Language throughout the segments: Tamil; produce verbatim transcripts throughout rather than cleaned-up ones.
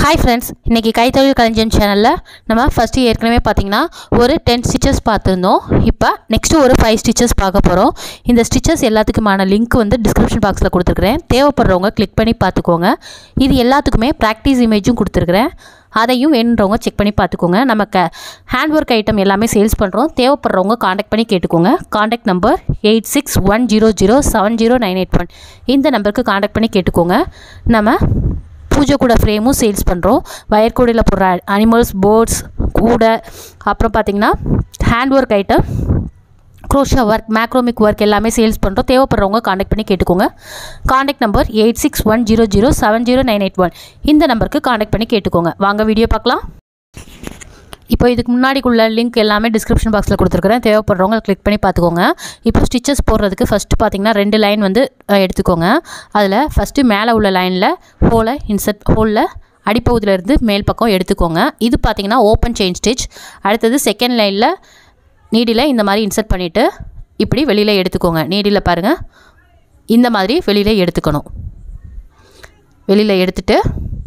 Hi friends, இன்னைக்கு கைத்தொழில் களஞ்சியம் சேனல்ல நம்ம ஃபர்ஸ்ட் ஏற்கனவே பாத்தீங்கன்னா ஒரு ten ஸ்டிச்சஸ் பார்த்திருந்தோம். இப்போ நெக்ஸ்ட் ஒரு five ஸ்டிச்சஸ் பார்க்க போறோம். இந்த ஸ்டிச்சஸ் எல்லாத்துக்குமான லிங்க் வந்து டிஸ்கிரிப்ஷன் பாக்ஸ்ல கொடுத்திருக்கேன். தேவைப்படுறவங்க கிளிக் பண்ணி பாத்துக்கோங்க. இது எல்லாத்துக்குமே பிராக்டீஸ் இமேஜும் கொடுத்திருக்கேன். அதையும் வேணும்ன்றவங்க செக் பண்ணி பாத்துக்கோங்க. நமக்கு ஹேண்ட் வர்க் ஐட்டம் எல்லாமே சேல்ஸ் பண்றோம். தேவைப்படுறவங்க கான்டாக்ட் பண்ணி கேட்டுக்கோங்க. Contact number eight six one zero zero seven zero nine eight one. இந்த நம்பருக்கு கான்டாக்ட் பண்ணி கேட்டுக்கோங்க. நம்ம பூஜை கூட ஃப்ரேமும் சேல்ஸ் பண்ணுறோம். வயர் கூடையில் போடுற அனிமல்ஸ், பேர்ட்ஸ் கூடை, அப்புறம் பார்த்திங்கன்னா hand work item, crochet work, macrame work எல்லாமே சேல்ஸ் பண்ணுறோம். தேவைப்படுறவங்க கான்டாக்ட் பண்ணி கேட்டுக்கோங்க. Contact number eight six one zero zero seven zero nine eight one. இந்த நம்பருக்கு கான்டாக்ட் பண்ணி கேட்டுக்கோங்க. வாங்க வீடியோ பார்க்கலாம். இப்போ இதுக்கு முன்னாடிக்குள்ள லிங்க் எல்லாமே டிஸ்கிரிப்ஷன் பாக்ஸில் கொடுத்துருக்குறேன். தேவைப்படுறவங்க கிளிக் பண்ணி பார்த்துக்கோங்க. இப்போ ஸ்டிச்சஸ் போடுறதுக்கு ஃபஸ்ட்டு பார்த்திங்கன்னா ரெண்டு லைன் வந்து எடுத்துக்கோங்க. அதில் ஃபஸ்ட்டு மேலே உள்ள லைனில் ஹோலை இன்சர்ட் ஹோலில் அடிப்பகுதியிலேருந்து மேல் பக்கம் எடுத்துக்கோங்க. இது பார்த்திங்கன்னா ஓப்பன் செயின் ஸ்டிச். அடுத்தது செகண்ட் லைனில் நீடில் இந்த மாதிரி இன்சர்ட் பண்ணிவிட்டு இப்படி வெளியில் எடுத்துக்கோங்க. நீடில் பாருங்கள், இந்த மாதிரி வெளியில் எடுத்துக்கணும். வெளியில் எடுத்துட்டு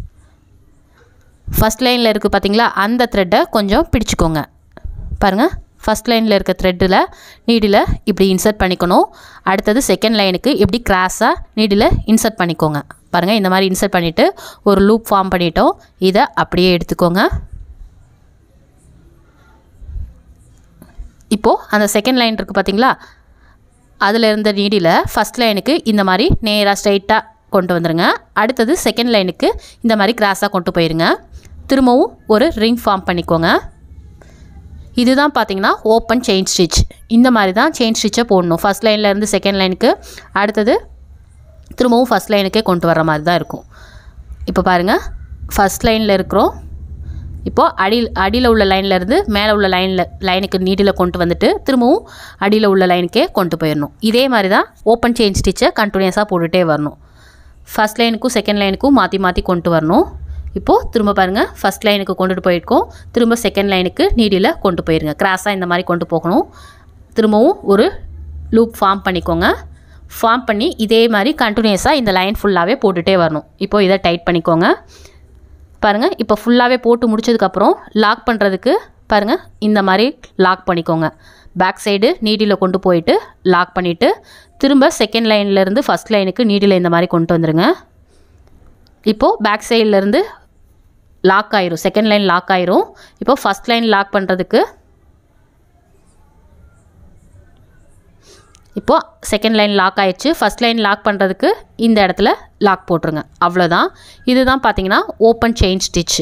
ஃபஸ்ட் லைனில் இருக்குது பார்த்திங்களா, அந்த த்ரெட்டை கொஞ்சம் பிடிச்சிக்கோங்க. பாருங்கள், ஃபஸ்ட் லைனில் இருக்க த்ரெட்டில் நீடில் இப்படி இன்சர்ட் பண்ணிக்கணும். அடுத்தது செகண்ட் லைனுக்கு இப்படி கிராஸாக நீடில் இன்சர்ட் பண்ணிக்கோங்க. பாருங்கள், இந்த மாதிரி இன்சர்ட் பண்ணிவிட்டு ஒரு லூப் ஃபார்ம் பண்ணிட்டோம். இதை அப்படியே எடுத்துக்கோங்க. இப்போது அந்த செகண்ட் லைன் இருக்குது பார்த்திங்களா, அதில் இருந்த நீடில் ஃபஸ்ட் லைனுக்கு இந்த மாதிரி நேராக ஸ்ட்ரைட்டாக கொண்டு வந்துடுங்க. அடுத்தது செகண்ட் லைனுக்கு இந்த மாதிரி கிராஸாக கொண்டு போயிருங்க. திரும்பவும் ஒரு ரிங் ஃபார்ம் பண்ணிக்கோங்க. இதுதான் பார்த்திங்கன்னா ஓப்பன் செயின் ஸ்டிச். இந்த மாதிரி தான் செயின் ஸ்டிச்சை போடணும். ஃபஸ்ட் லைனில் இருந்து செகண்ட் லைனுக்கு, அடுத்தது திரும்பவும் ஃபஸ்ட் லைனுக்கே கொண்டு வர மாதிரி தான் இருக்கும். இப்போ பாருங்கள், ஃபஸ்ட் லைனில் இருக்கிறோம். இப்போது அடியில் அடியில் உள்ள லைன்லேருந்து மேலே உள்ள லைனில் லைனுக்கு நீடில் கொண்டு வந்துட்டு திரும்பவும் அடியில் உள்ள லைனுக்கே கொண்டு போயிடணும். இதே மாதிரி தான் ஓப்பன் செயின் ஸ்டிச்சை கண்டினியூஸாக போட்டுகிட்டே வரணும். ஃபஸ்ட் லைனுக்கும் செகண்ட் லைனுக்கும் மாற்றி மாற்றி கொண்டு வரணும். இப்போது திரும்ப பாருங்கள், ஃபஸ்ட் லைனுக்கு கொண்டுட்டு போயிருக்கோம். திரும்ப செகண்ட் லைனுக்கு நீடில் கொண்டு போயிருங்க. கிராஸாக இந்த மாதிரி கொண்டு போகணும். திரும்பவும் ஒரு லூப் ஃபார்ம் பண்ணிக்கோங்க. ஃபார்ம் பண்ணி இதே மாதிரி கண்டினியூஸாக இந்த லைன் ஃபுல்லாகவே போட்டுகிட்டே வரணும். இப்போது இதை டைட் பண்ணிக்கோங்க. பாருங்கள், இப்போ ஃபுல்லாகவே போட்டு முடிச்சதுக்கப்புறம் லாக் பண்ணுறதுக்கு பாருங்கள், இந்த மாதிரி லாக் பண்ணிக்கோங்க. பேக் சைடு நீடில் கொண்டு போயிட்டு லாக் பண்ணிவிட்டு திரும்ப செகண்ட் லைன்லேருந்து ஃபஸ்ட் லைனுக்கு நீடில் இந்த மாதிரி கொண்டு வந்துடுங்க. இப்போது பேக் சைட்லேருந்து லாக் ஆயிரும், செகண்ட் லைன் லாக் ஆயிரும். இப்போது ஃபஸ்ட் லைன் லாக் பண்ணுறதுக்கு இப்போது செகண்ட் லைன் லாக் ஆயிடுச்சு. ஃபஸ்ட் லைன் லாக் பண்ணுறதுக்கு இந்த இடத்துல லாக் போட்டுருங்க. அவ்வளோதான். இதுதான் பார்த்திங்கன்னா ஓப்பன் செயின் ஸ்டிச்சு.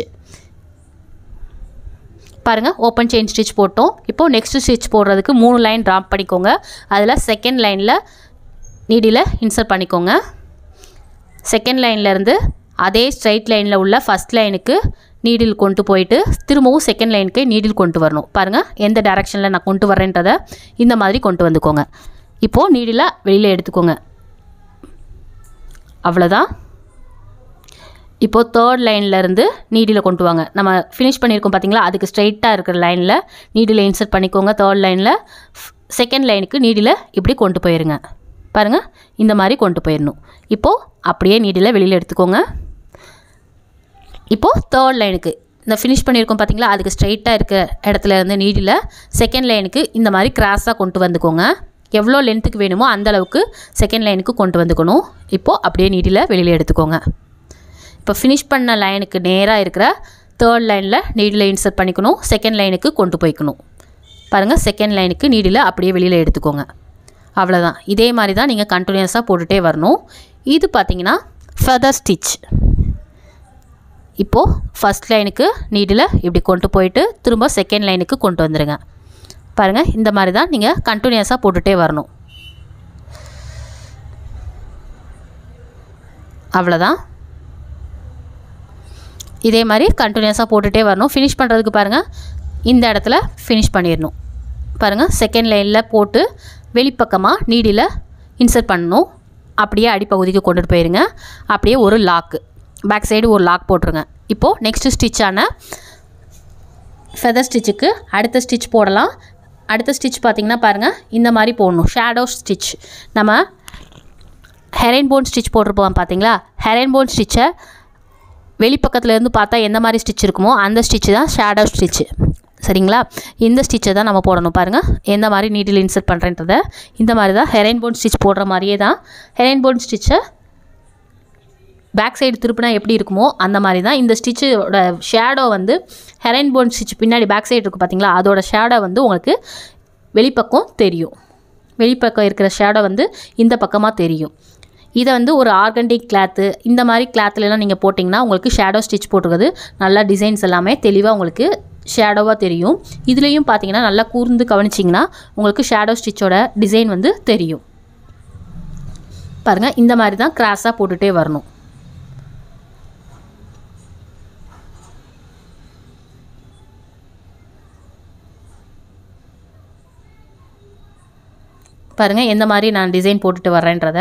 பாருங்கள், ஓப்பன் செயின் ஸ்டிச் போட்டோம். இப்போது நெக்ஸ்ட் ஸ்டிச் போடுறதுக்கு மூணு லைன் ட்ராப் பண்ணிக்கோங்க. அதில் செகண்ட் லைனில் நீடில் இன்சர்ட் பண்ணிக்கோங்க. செகண்ட் லைன்லேருந்து அதே ஸ்ட்ரைட் லைனில் உள்ள ஃபஸ்ட் லைனுக்கு நீடில் கொண்டு போயிட்டு திரும்பவும் செகண்ட் லைனுக்கு நீடில் கொண்டு வரணும். பாருங்கள், எந்த டைரெக்ஷனில் நான் கொண்டு வரேன்றதை இந்த மாதிரி கொண்டு வந்துக்கோங்க. இப்போது நீடில் வெளியில் எடுத்துக்கோங்க. அவ்வளோதான். இப்போது தேர்ட் லைன்லேருந்து நீடில் கொண்டு வாங்க. நம்ம ஃபினிஷ் பண்ணியிருக்கோம் பார்த்திங்களா, அதுக்கு ஸ்ட்ரைட்டாக இருக்கிற லைனில் நீடில் இன்சர்ட் பண்ணிக்கோங்க. தேர்ட் லைனில் செகண்ட் லைனுக்கு நீடில் இப்படி கொண்டு போயிருங்க. பாருங்கள், இந்த மாதிரி கொண்டு போயிடணும். இப்போது அப்படியே நீடில் வெளியில் எடுத்துக்கோங்க. இப்போது தேர்ட் லைனுக்கு இந்த ஃபினிஷ் பண்ணியிருக்கோம் பார்த்திங்களா, அதுக்கு ஸ்ட்ரைட்டாக இருக்க இடத்துல இருந்து நீடில் செகண்ட் லைனுக்கு இந்த மாதிரி கிராஸாக கொண்டு வந்துக்கோங்க. எவ்வளோ லென்த்துக்கு வேணுமோ அந்தளவுக்கு செகண்ட் லைனுக்கு கொண்டு வந்துக்கணும். இப்போது அப்படியே நீடில் வெளியில் எடுத்துக்கோங்க. இப்போ ஃபினிஷ் பண்ண லைனுக்கு நேராக இருக்கிற தேர்ட் லைனில் நீடில் இன்சர்ட் பண்ணிக்கணும். செகண்ட் லைனுக்கு கொண்டு போய்க்கணும். பாருங்கள், செகண்ட் லைனுக்கு நீடில் அப்படியே வெளியில் எடுத்துக்கோங்க. அவ்வளோதான். இதே மாதிரி தான் நீங்கள் கண்டினியூஸாக போட்டுகிட்டே வரணும். இது பார்த்திங்கன்னா ஃபெதர் ஸ்டிச். இப்போது ஃபஸ்ட் லைனுக்கு நீடில் இப்படி கொண்டு போயிட்டு திரும்ப செகண்ட் லைனுக்கு கொண்டு வந்துடுங்க. பாருங்கள், இந்த மாதிரி தான் நீங்கள் கண்டினியூஸாக போட்டுகிட்டே வரணும். அவ்வளோதான். இதே மாதிரி கண்டினியூஸாக போட்டுகிட்டே வரணும். ஃபினிஷ் பண்ணுறதுக்கு பாருங்கள், இந்த இடத்துல ஃபினிஷ் பண்ணிடணும். பாருங்கள், செகண்ட் லைனில் போட்டு வெளிப்பக்கமாக நீடில் இன்சர்ட் பண்ணணும். அப்படியே அடிப்பகுதிக்கு கொண்டுட்டு போயிருங்க. அப்படியே ஒரு லாக்கு பேக் சைடு ஒரு லாக் போட்டுருங்க. இப்போது நெக்ஸ்ட்டு ஸ்டிச்சான ஃபெதர் ஸ்டிச்சுக்கு அடுத்த ஸ்டிச் போடலாம். அடுத்த ஸ்டிச் பார்த்திங்கன்னா பாருங்கள், இந்த மாதிரி போடணும். Shadow stitch. நம்ம ஹெரைன் போன் ஸ்டிச் போட்டிருப்போம் பார்த்தீங்களா, ஹெரைன் போன் ஸ்டிச்சை வெளிப்பக்கத்துலேருந்து பார்த்தா எந்த மாதிரி ஸ்டிச் இருக்குமோ அந்த ஸ்டிச்சு தான் ஷேடோ ஸ்டிச்சு. சரிங்களா? இந்த ஸ்டிச்சை தான் நம்ம போடணும். பாருங்கள் எந்த மாதிரி நீடில் இன்சர்ட் பண்ணுறேன்றதை. இந்த மாதிரி தான் ஹெரைன் போன் ஸ்டிச் போடுற மாதிரியே தான் ஹெரைன் போன் ஸ்டிச்சை பேக் சைடு திருப்பினா எப்படி இருக்குமோ அந்த மாதிரி தான் இந்த ஸ்டிச்சோட ஷேடோ வந்து ஹெரைன் போன் ஸ்டிச் பின்னாடி பேக் சைடு இருக்குது பார்த்தீங்களா, அதோட ஷேடோ வந்து உங்களுக்கு வெளிப்பக்கம் தெரியும். வெளிப்பக்கம் இருக்கிற ஷேடோ வந்து இந்த பக்கமாக தெரியும். இதை வந்து ஒரு ஆர்கண்டிக் கிளாத்து இந்த மாதிரி கிளாத்துலலாம் நீங்கள் போட்டிங்கன்னா உங்களுக்கு ஷேடோ ஸ்டிச் போட்டுருக்குது நல்லா டிசைன்ஸ் எல்லாமே தெளிவாக உங்களுக்கு ஷேடோவாக தெரியும். இதுலேயும் பார்த்தீங்கன்னா நல்லா கூர்ந்து கவனிச்சிங்கன்னா உங்களுக்கு ஷேடோ ஸ்டிச்சோட டிசைன் வந்து தெரியும். பாருங்கள் இந்த மாதிரி தான் கிராஸாக போட்டுகிட்டே வரணும். பாருங்கள் எந்த மாதிரி நான் டிசைன் போட்டுட்டு வரேன்றதை.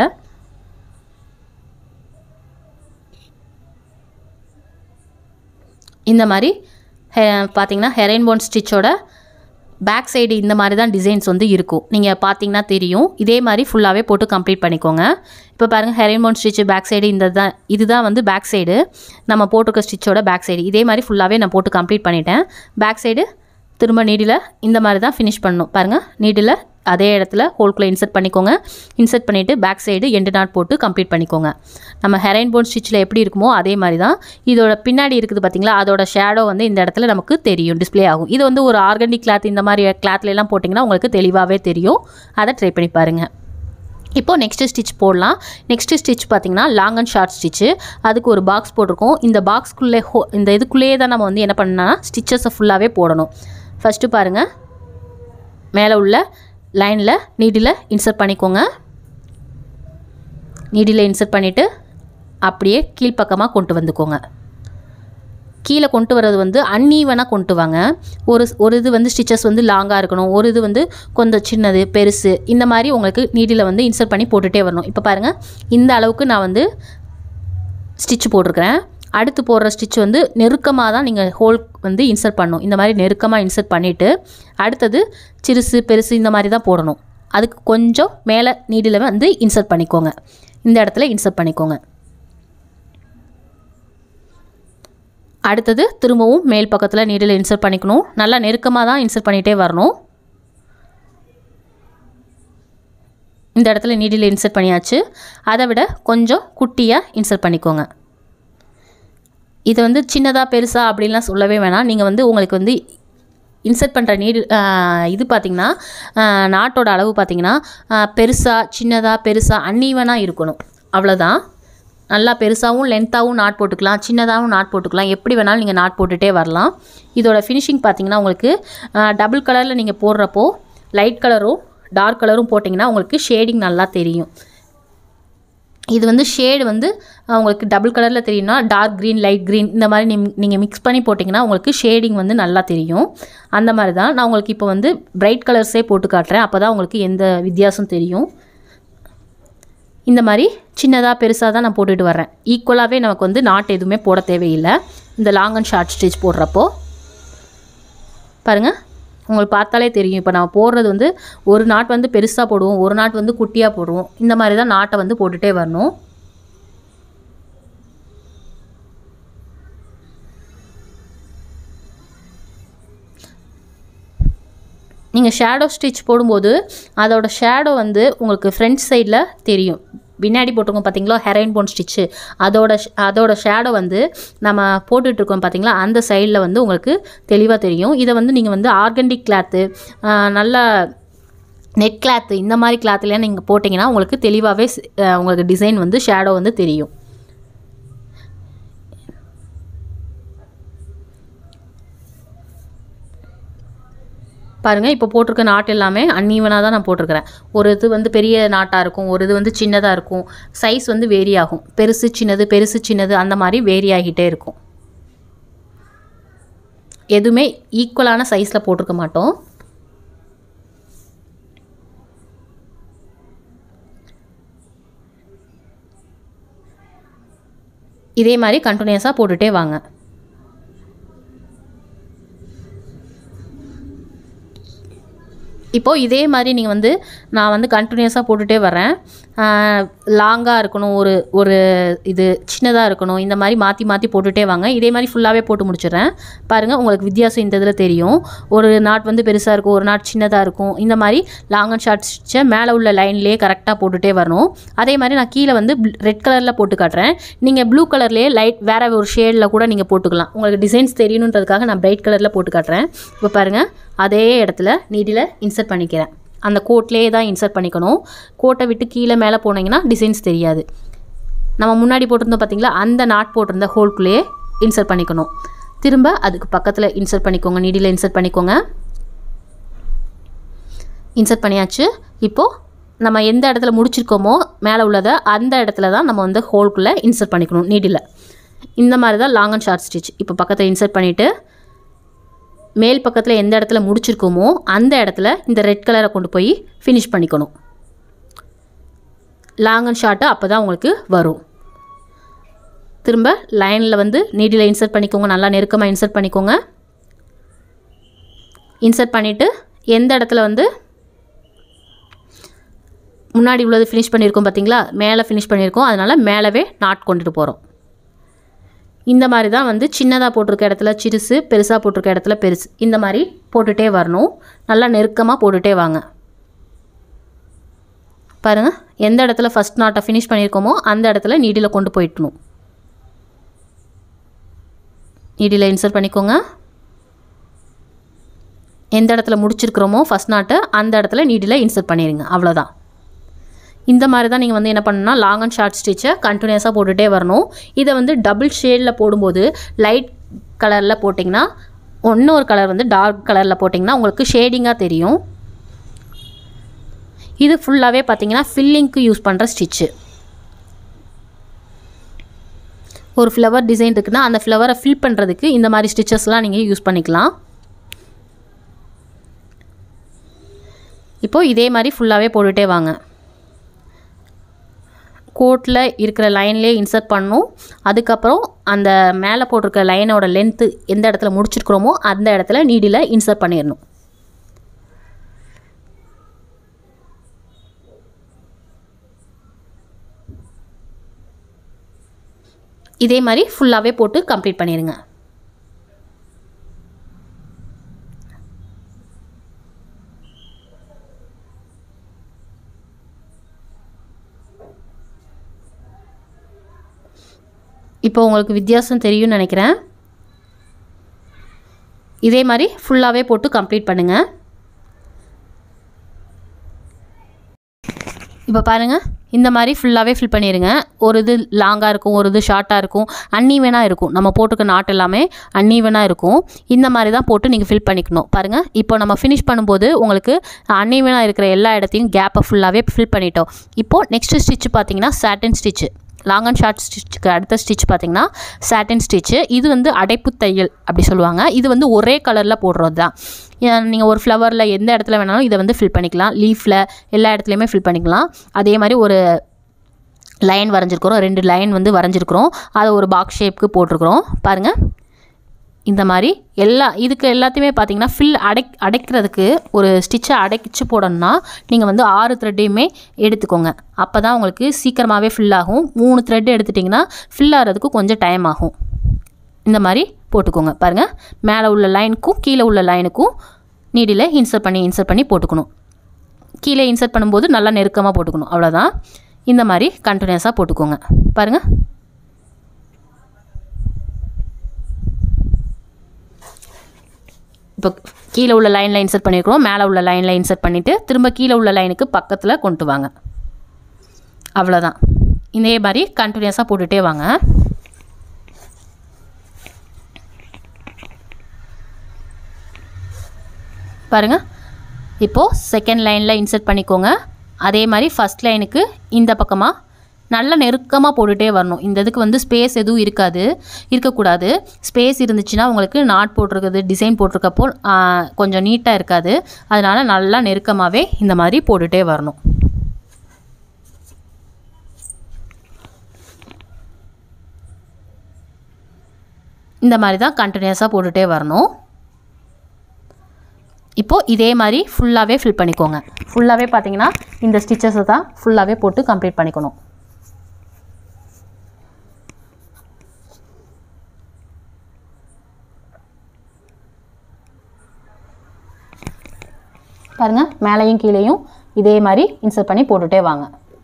இந்த மாதிரி பார்த்தீங்கன்னா ஹெரைன் போன் ஸ்டிச்சோட பேக் சைடு இந்த மாதிரி தான் டிசைன்ஸ் வந்து இருக்கும். நீங்கள் பார்த்தீங்கன்னா தெரியும். இதே மாதிரி ஃபுல்லாகவே போட்டு கம்ப்ளீட் பண்ணிக்கோங்க. இப்போ பாருங்கள் herringbone stitch back side இந்த தான் இதுதான் வந்து பேக் சைடு நம்ம போட்டிருக்க ஸ்டிச்சோட பேக் சைடு. இதே மாதிரி ஃபுல்லாகவே நான் போட்டு கம்ப்ளீட் பண்ணிட்டேன். பேக் சைடு திரும்ப நீடில் இந்த மாதிரி தான் ஃபினிஷ் பண்ணணும். பாருங்கள் நீடில் அதே இடத்துல ஹோல்குள்ளே இன்சர்ட் பண்ணிக்கோங்க. இன்சர்ட் பண்ணிவிட்டு பேக் சைடு எண்டு நாட் போட்டு கம்ப்ளீட் பண்ணிக்கோங்க. நம்ம ஹெரைன் போன் ஸ்டிச்சில் எப்படி இருக்குமோ அதே மாதிரி தான் இதோட பின்னாடி இருக்குது பார்த்திங்களா, அதோட ஷேடோ வந்து இந்த இடத்துல நமக்கு தெரியும், டிஸ்பிளே ஆகும். இது வந்து ஒரு ஆர்கானிக் கிளாத் இந்த மாதிரி கிளாத்லாம் போட்டிங்கன்னா உங்களுக்கு தெளிவாகவே தெரியும். அதை ட்ரை பண்ணி பாருங்கள். இப்போது நெக்ஸ்ட்டு ஸ்டிச் போடலாம். நெக்ஸ்ட்டு ஸ்டிச் பார்த்திங்கன்னா லாங் அண்ட் ஷார்ட் ஸ்டிச்சு. அதுக்கு ஒரு பாக்ஸ் போட்டிருக்கோம். இந்த பாக்ஸ்க்குள்ளே ஹோ இந்த இதுக்குள்ளேயே தான் நம்ம வந்து என்ன பண்ணால் ஸ்டிச்சஸை ஃபுல்லாகவே போடணும். ஃபஸ்ட்டு பாருங்கள் மேலே உள்ள லைனில் நீடில் இன்சர்ட் பண்ணிக்கோங்க. நீடில் இன்சர்ட் பண்ணிவிட்டு அப்படியே கீழ்ப்பக்கமாக கொண்டு வந்துக்கோங்க. கீழே கொண்டு வர்றது வந்து அன்ஈவனாக கொண்டு வாங்க. ஒரு ஒரு இது வந்து ஸ்டிச்சஸ் வந்து லாங்காக இருக்கணும், ஒரு இது வந்து கொஞ்சம் சின்னது பெருசு இந்த மாதிரி உங்களுக்கு நீடில் வந்து இன்சர்ட் பண்ணி போட்டுகிட்டே வரணும். இப்போ பாருங்கள் இந்த அளவுக்கு நான் வந்து ஸ்டிச் போட்டிருக்கிறேன். அடுத்து போடுற ஸ்டிச் வந்து நெருக்கமாக தான் நீங்கள் ஹோல் வந்து இன்சர்ட் பண்ணணும். இந்த மாதிரி நெருக்கமாக இன்சர்ட் பண்ணிவிட்டு அடுத்தது சிறுசு பெருசு இந்த மாதிரி தான் போடணும். அதுக்கு கொஞ்சம் மேலே நீடில் வந்து இன்சர்ட் பண்ணிக்கோங்க. இந்த இடத்துல இன்சர்ட் பண்ணிக்கோங்க. அடுத்தது திரும்பவும் மேல் பக்கத்தில் நீடில் இன்சர்ட் பண்ணிக்கணும். நல்லா நெருக்கமாக தான் இன்சர்ட் பண்ணிகிட்டே வரணும். இந்த இடத்துல நீடில் இன்சர்ட் பண்ணியாச்சு. அதை விட கொஞ்சம் குட்டியாக இன்சர்ட் பண்ணிக்கோங்க. இது வந்து சின்னதாக பெருசாக அப்படின்லாம் சொல்லவே வேணாம். நீங்கள் வந்து உங்களுக்கு வந்து இன்சர்ட் பண்ணுற நீடு இது பார்த்திங்கன்னா நாட்டோட அளவு பார்த்திங்கன்னா பெருசாக சின்னதாக பெருசாக அன்ஈவனாக இருக்கணும். அவ்வளோதான். நல்லா பெருசாகவும் லென்த்தாகவும் நாட் போட்டுக்கலாம், சின்னதாகவும் நாட் போட்டுக்கலாம், எப்படி வேணாலும் நீங்கள் நாட் போட்டுகிட்டே வரலாம். இதோட ஃபினிஷிங் பார்த்திங்கன்னா உங்களுக்கு டபுள் கலரில் நீங்கள் போடுறப்போ லைட் கலரும் டார்க் கலரும் போட்டிங்கன்னா உங்களுக்கு ஷேடிங் நல்லா தெரியும். இது வந்து ஷேடு வந்து உங்களுக்கு டபுள் கலரில் தெரியும்னா டார்க் க்ரீன் லைட் க்ரீன் இந்த மாதிரி நீ நீங்கள் மிக்ஸ் பண்ணி போட்டிங்கன்னா உங்களுக்கு ஷேடிங் வந்து நல்லா தெரியும். அந்த மாதிரி தான் நான் உங்களுக்கு இப்போ வந்து பிரைட் கலர்ஸே போட்டு காட்டுறேன். அப்போ தான் உங்களுக்கு எந்த வித்தியாசம் தெரியும். இந்த மாதிரி சின்னதாக பெருசாக தான் நான் போட்டுட்டு வரேன். ஈக்குவலாகவே நமக்கு வந்து நாட் எதுவுமே போட தேவையில்லை. இந்த லாங் அண்ட் ஷார்ட் ஸ்டிச் போடுறப்போ பாருங்கள் உங்களுக்கு பார்த்தாலே தெரியும். இப்போ நான் போடுறது வந்து ஒரு நாட் வந்து பெருசாக போடுவோம், ஒரு நாட் வந்து குட்டியாக போடுவோம். இந்த மாதிரி தான் நாட்டை வந்து போட்டுகிட்டே வரணும். நீங்கள் ஷேடோ ஸ்டிச் போடும்போது அதோட ஷேடோ வந்து உங்களுக்கு ஃப்ரண்ட் சைடில் தெரியும். பின்னாடி போட்டிருக்கோம் பார்த்தீங்களா ஹெரைன் போன் ஸ்டிச்சு, அதோட அதோட ஷேடோ வந்து நம்ம போட்டுட்ருக்கோம் பார்த்தீங்களா அந்த சைடில் வந்து உங்களுக்கு தெளிவாக தெரியும். இதை வந்து நீங்கள் வந்து ஆர்கண்டிக் கிளாத்து நல்லா நெட் கிளாத்து இந்த மாதிரி கிளாத்துலாம் நீங்கள் போட்டிங்கன்னா உங்களுக்கு தெளிவாகவே உங்களுக்கு டிசைன் வந்து ஷேடோ வந்து தெரியும். பாருங்கள் இப்போ போட்டிருக்க நாட் எல்லாமே அன்ஈவனாக தான் நான் போட்டிருக்கிறேன். ஒரு இது வந்து பெரிய நாட்டாக இருக்கும், ஒரு இது வந்து சின்னதாக இருக்கும். சைஸ் வந்து வேரி ஆகும். பெருசு சின்னது பெருசு சின்னது அந்த மாதிரி வேரி ஆகிட்டே இருக்கும். எதுவுமே ஈக்குவலான சைஸில் போட்டிருக்க மாட்டோம். இதே மாதிரி கண்டினியூஸாக போட்டுகிட்டே வாங்க. இப்போது இதே மாதிரி நீங்கள் வந்து நான் வந்து கண்டினியூஸாக போட்டுகிட்டே வரேன். லாங்காக இருக்கணும், ஒரு ஒரு இது சின்னதாக இருக்கணும், இந்த மாதிரி மாற்றி மாற்றி போட்டுகிட்டே வாங்க. இதே மாதிரி ஃபுல்லாகவே போட்டு முடிச்சிடுறேன். பாருங்கள், உங்களுக்கு வித்தியாசம் இந்த இதில் தெரியும். ஒரு நாட் வந்து பெருசாக இருக்கும், ஒரு நாட் சின்னதாக இருக்கும். இந்த மாதிரி லாங் அண்ட் ஷார்ட் ஸ்டிச்சை மேலே உள்ள லைன்லேயே கரெக்டாக போட்டுகிட்டே வரணும். அதே மாதிரி நான் கீழே வந்து ரெட் கலரில் போட்டு காட்டுறேன். நீங்கள் ப்ளூ கலர்லேயே லைட் வேறு ஒரு ஷேடில் கூட நீங்கள் போட்டுக்கலாம். உங்களுக்கு டிசைன்ஸ் தெரியணுன்றதுக்காக நான் பிரைட் கலரில் போட்டு காட்டுறேன். இப்போ பாருங்கள், அதே இடத்துல நீடில் இன்சர்ட் பண்ணிக்கிறேன். அந்த கோட்லேயே தான் இன்சர்ட் பண்ணிக்கணும். கோட்டை விட்டு கீழே மேலே போனீங்கன்னா டிசைன்ஸ் தெரியாது. நம்ம முன்னாடி போட்டிருந்தோம் பார்த்தீங்களா, அந்த நாட் போட்டிருந்த ஹோல்குள்ளேயே இன்சர்ட் பண்ணிக்கணும். திரும்ப அதுக்கு பக்கத்தில் இன்சர்ட் பண்ணிக்கோங்க, நீடில் இன்சர்ட் பண்ணிக்கோங்க. இன்சர்ட் பண்ணியாச்சு. இப்போது நம்ம எந்த இடத்துல முடிச்சிருக்கோமோ மேலே உள்ளதை அந்த இடத்துல தான் நம்ம வந்து ஹோல்குள்ளே இன்சர்ட் பண்ணிக்கணும் நீடில். இந்த மாதிரி தான் லாங் அண்ட் ஷார்ட் ஸ்டிச். இப்போ பக்கத்தில் இன்சர்ட் பண்ணிவிட்டு மேல் பக்கத்தில் எந்த இடத்துல முடிச்சிருக்கோமோ அந்த இடத்துல இந்த ரெட் கலரை கொண்டு போய் ஃபினிஷ் பண்ணிக்கணும். லாங் அண்ட் ஷார்ட்டு அப்போ தான் உங்களுக்கு வரும். திரும்ப லைனில் வந்து நீடில் இன்சர்ட் பண்ணிக்கோங்க, நல்லா நெருக்கமாக இன்சர்ட் பண்ணிக்கோங்க. இன்சர்ட் பண்ணிவிட்டு எந்த இடத்துல வந்து முன்னாடி உள்ளது ஃபினிஷ் பண்ணியிருக்கோம் பார்த்தீங்களா, மேலே ஃபினிஷ் பண்ணியிருக்கோம், அதனால் மேலவே நாட் கொண்டுட்டு போகிறோம். இந்த மாதிரி தான் வந்து சின்னதாக போட்டிருக்க இடத்துல சிறுசு, பெருசாக போட்டிருக்க இடத்துல பெருசு, இந்த மாதிரி போட்டுகிட்டே வரணும். நல்லா நெருக்கமாக போட்டுகிட்டே வாங்க. பாருங்கள், எந்த இடத்துல ஃபஸ்ட் நாட்டை ஃபினிஷ் பண்ணியிருக்கோமோ அந்த இடத்துல நீடில் கொண்டு போயிட்டணும். நீடில் இன்சர்ட் பண்ணிக்கோங்க. எந்த இடத்துல முடிச்சிருக்கிறோமோ ஃபஸ்ட் நாட்டை அந்த இடத்துல நீடில் இன்சர்ட் பண்ணிடுங்க. அவ்வளோதான். இந்த மாதிரி தான் நீங்கள் வந்து என்ன பண்ணணும்னா லாங் அண்ட் ஷார்ட் ஸ்டிச்சை கண்டினியூஸாக போட்டுகிட்டே வரணும். இதை வந்து டபுள் ஷேடில் போடும்போது லைட் கலரில் போட்டிங்கன்னா, இன்னொரு கலர் வந்து டார்க் கலரில் போட்டிங்கன்னா உங்களுக்கு ஷேடிங்காக தெரியும். இது ஃபுல்லாகவே பார்த்தீங்கன்னா ஃபில்லிங்க்கு யூஸ் பண்ணுற ஸ்டிச்சு. ஒரு ஃப்ளவர் டிசைன் இருக்குன்னா அந்த ஃப்ளவரை ஃபில் பண்ணுறதுக்கு இந்த மாதிரி ஸ்டிச்சஸ்லாம் நீங்கள் யூஸ் பண்ணிக்கலாம். இப்போது இதே மாதிரி ஃபுல்லாகவே போட்டுகிட்டே வாங்க. கோட்டில் இருக்கிற லைன்லேயே இன்சர்ட் பண்ணணும். அதுக்கப்புறம் அந்த மேலே போட்டிருக்க லைனோட லென்த்து எந்த இடத்துல முடிச்சிருக்கிறோமோ அந்த இடத்துல நீடில் இன்சர்ட் பண்ணிடணும். இதே மாதிரி ஃபுல்லாகவே போட்டு கம்ப்ளீட் பண்ணிடுங்க. இப்போ உங்களுக்கு வித்தியாசம் தெரியும்னு நினைக்கிறேன். இதே மாதிரி ஃபுல்லாகவே போட்டு கம்ப்ளீட் பண்ணுங்கள். இப்போ பாருங்கள், இந்த மாதிரி ஃபுல்லாகவே ஃபில் பண்ணிடுங்க. ஒரு இது லாங்காக இருக்கும், ஒரு இது ஷார்ட்டாக இருக்கும், அன்ஈவனாக இருக்கும். நம்ம போட்டுக்க நாட் எல்லாமே அன்ஈவனாக இருக்கும். இந்த மாதிரி தான் போட்டு நீங்கள் ஃபில் பண்ணிக்கணும். பாருங்கள், இப்போ நம்ம ஃபினிஷ் பண்ணும்போது உங்களுக்கு அன்ஈவனாக இருக்கிற எல்லா இடத்தையும் கேப்பை ஃபுல்லாகவே ஃபில் பண்ணிட்டோம். இப்போது நெக்ஸ்ட்டு ஸ்டிச் பார்த்தீங்கன்னா satin stitch. Long and short ஸ்டிச்சுக்கு அடுத்த ஸ்டிச் பார்த்திங்கன்னா சாட்டின் ஸ்டிச்சு. இது வந்து அடைப்பு தையல் அப்படி சொல்லுவாங்க. இது வந்து ஒரே கலரில் போடுறது தான். நீங்கள் ஒரு ஃப்ளவரில் எந்த இடத்துல வேணாலும் இதை வந்து ஃபில் பண்ணிக்கலாம். லீஃபில் எல்லா இடத்துலையுமே ஃபில் பண்ணிக்கலாம். அதே மாதிரி ஒரு லைன் வரைஞ்சிருக்கிறோம், ரெண்டு லைன் வந்து வரைஞ்சிருக்கிறோம், அதை ஒரு பாக்ஸ் ஷேப்புக்கு போட்டிருக்கிறோம். பாருங்கள், இந்த மாதிரி எல்லா இதுக்கு எல்லாத்தையுமே பார்த்தீங்கன்னா ஃபில் அடை அடைக்கிறதுக்கு ஒரு ஸ்டிச்சை அடைச்சி போடணும்னா நீங்கள் வந்து ஆறு த்ரெட்டையுமே எடுத்துக்கோங்க. அப்போ தான் உங்களுக்கு சீக்கிரமாகவே ஃபில் ஆகும். மூணு த்ரெட் எடுத்துட்டிங்கன்னா ஃபில் ஆகிறதுக்கு கொஞ்சம் டைம் ஆகும். இந்த மாதிரி போட்டுக்கோங்க. பாருங்கள், மேலே உள்ள லைனுக்கும் கீழே உள்ள லைனுக்கும் நீடில் இன்சர்ட் பண்ணி இன்சர்ட் பண்ணி போட்டுக்கணும். கீழே இன்சர்ட் பண்ணும்போது நல்லா நெருக்கமாக போட்டுக்கணும். அவ்வளோதான். இந்த மாதிரி கண்டினியூஸாக போட்டுக்கோங்க. பாருங்கள், இப்போ கீழே உள்ள லைனில் இன்சர்ட் பண்ணியிருக்கிறோம், மேலே உள்ள லைனில் இன்சர்ட் பண்ணிவிட்டு திரும்ப கீழே உள்ள லைனுக்கு பக்கத்தில் கொண்டு வாங்க. அவ்வளோதான். இதே மாதிரி கண்டினியூஸாக போட்டுகிட்டே வாங்க. பாருங்கள், இப்போது செகண்ட் லைனில் இன்சர்ட் பண்ணிக்கோங்க. அதே மாதிரி ஃபஸ்ட் லைனுக்கு இந்த பக்கமாக நல்லா நெருக்கமாக போட்டுகிட்டே வரணும். இந்த இதுக்கு வந்து ஸ்பேஸ் எதுவும் இருக்காது, இருக்கக்கூடாது. ஸ்பேஸ் இருந்துச்சுன்னா உங்களுக்கு நாட் போட்டிருக்கிறது டிசைன் போட்டிருக்கப்போ கொஞ்சம் நீட்டாக இருக்காது. அதனால் நல்லா நெருக்கமாகவே இந்த மாதிரி போட்டுகிட்டே வரணும். இந்த மாதிரி தான் கண்டினியூஸாக போட்டுகிட்டே வரணும். இப்போது இதே மாதிரி ஃபுல்லாகவே ஃபில் பண்ணிக்கோங்க. ஃபுல்லாகவே பார்த்தீங்கன்னா இந்த ஸ்டிச்சஸை தான் ஃபுல்லாகவே போட்டு கம்ப்ளீட் பண்ணிக்கணும். பாருங்கள், மேலேயும் கீழேயும் இதே மாதிரி இன்சர்ட் பண்ணி போட்டுகிட்டே வாங்க.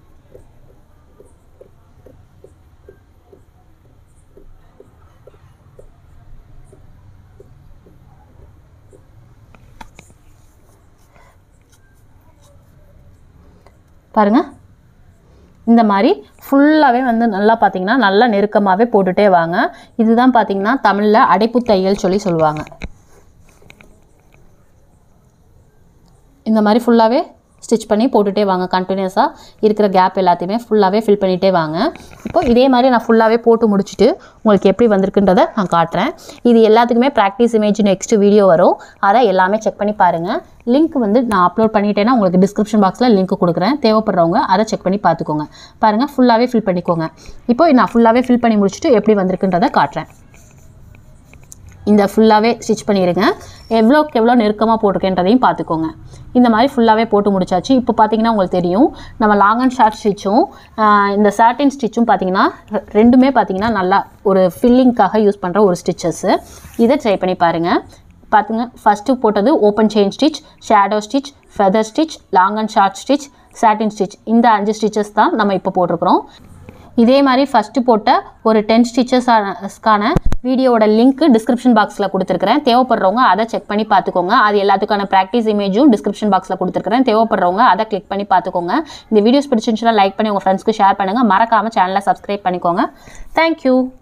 பாருங்கள், இந்த மாதிரி ஃபுல்லாகவே வந்து நல்லா பார்த்தீங்கன்னா நல்லா நெருக்கமாகவே போட்டுகிட்டே வாங்க. இதுதான் பார்த்தீங்கன்னா தமிழில் அடைப்பு தையல் சொல்லி சொல்லுவாங்க. இந்த மாதிரி ஃபுல்லாகவே ஸ்டிச் பண்ணி போட்டுகிட்டே வாங்க. கண்டினியூஸாக இருக்கிற கேப் எல்லாத்தையுமே ஃபுல்லாகவே ஃபில் பண்ணிகிட்டே வாங்க. இப்போ இதே மாதிரி நான் ஃபுல்லாகவே போட்டு முடிச்சுட்டு உங்களுக்கு எப்படி வந்திருக்குன்றதை நான் காட்டுறேன். இது எல்லாத்துக்குமே ப்ராக்டிஸ் இமேஜ் நெக்ஸ்ட் வீடியோ வரும், அதை எல்லாமே செக் பண்ணி பாருங்கள். லிங்க் வந்து நான் அப்லோட் பண்ணிட்டேன்னா உங்களுக்கு டிஸ்கிரிப்ஷன் பாக்ஸில் லிங்க் கொடுக்குறேன், தேவைப்படுறவங்க அதை செக் பண்ணி பார்த்துக்கோங்க. பாருங்கள், ஃபுல்லாகவே ஃபில் பண்ணிக்கோங்க. இப்போ நான் ஃபுல்லாகவே ஃபில் பண்ணி முடிச்சுட்டு எப்படி வந்திருக்குன்றதை காட்டுறேன். இந்த ஃபுல்லாகவே ஸ்டிச் பண்ணிடுங்க. எவ்வளோக்கு எவ்வளோ நெருக்கமாக போட்டிருக்கேன்றதையும் பார்த்துக்கோங்க. இந்த மாதிரி ஃபுல்லாகவே போட்டு முடிச்சாச்சு. இப்போ பார்த்தீங்கன்னா உங்களுக்கு தெரியும், நம்ம லாங் அண்ட் ஷார்ட் ஸ்டிச்சும் இந்த சாட்டின் ஸ்டிச்சும் பார்த்தீங்கன்னா ரெண்டுமே பார்த்தீங்கன்னா நல்லா ஒரு ஃபில்லிங்காக யூஸ் பண்ணுற ஒரு ஸ்டிச்சஸ்ஸு. இதை ட்ரை பண்ணி பாருங்கள். பார்த்துங்க, ஃபஸ்ட்டு போட்டது open chain stitch, shadow stitch, feather stitch, long and short stitch, satin stitch. இந்த அஞ்சு ஸ்டிச்சஸ் தான் நம்ம இப்போ போட்டிருக்கிறோம். இதே மாதிரி ஃபஸ்ட்டு போட்ட ஒரு டென் ஸ்டிச்சஸ்க்கான வீடியோவோட லிங்க் டிஸ்கிரிப்ஷன் பாக்ஸில் கொடுத்துருக்கிறேன், தேவைப்படுறவங்க அதை செக் பண்ணி பார்த்துக்கோங்க. அது எல்லாத்துக்கான ப்ராக்டிஸ் இமேஜும் டிஸ்கிரிப்ஷன் பாக்ஸில் கொடுத்துருக்கிறேன், தேவைப்படுறவங்க அதை கிளிக் பண்ணி பார்த்துக்கோங்க. இந்த வீடியோஸ் பிடிச்சிருந்துச்சுன்னா லைக் பண்ணி உங்கள் ஃப்ரெண்ட்ஸ்க்கு ஷேர் பண்ணுங்கள். மறக்காமல் சேனலை சப்ஸ்கிரைப் பண்ணிக்கோங்க. தேங்க்யூ.